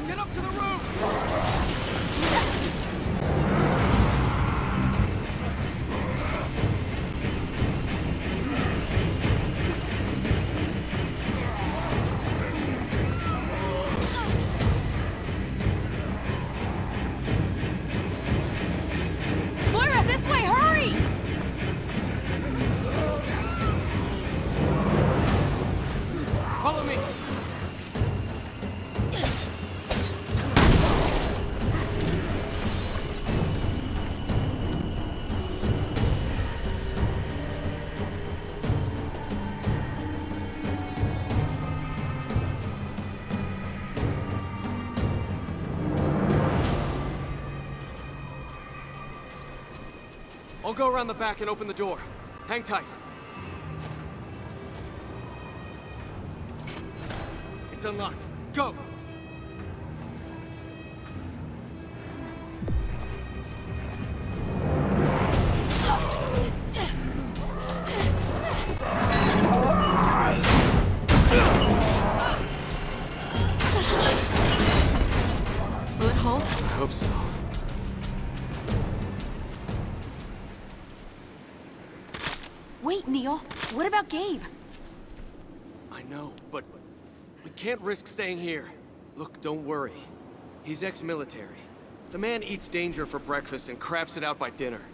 Get up to the roof! Moira, this way, hurry! Follow me! I'll go around the back and open the door. Hang tight. It's unlocked. Go! Bullet holes? I hope so. Wait, Neil. What about Gabe? I know, but we can't risk staying here. Look, don't worry. He's ex-military. The man eats danger for breakfast and craps it out by dinner.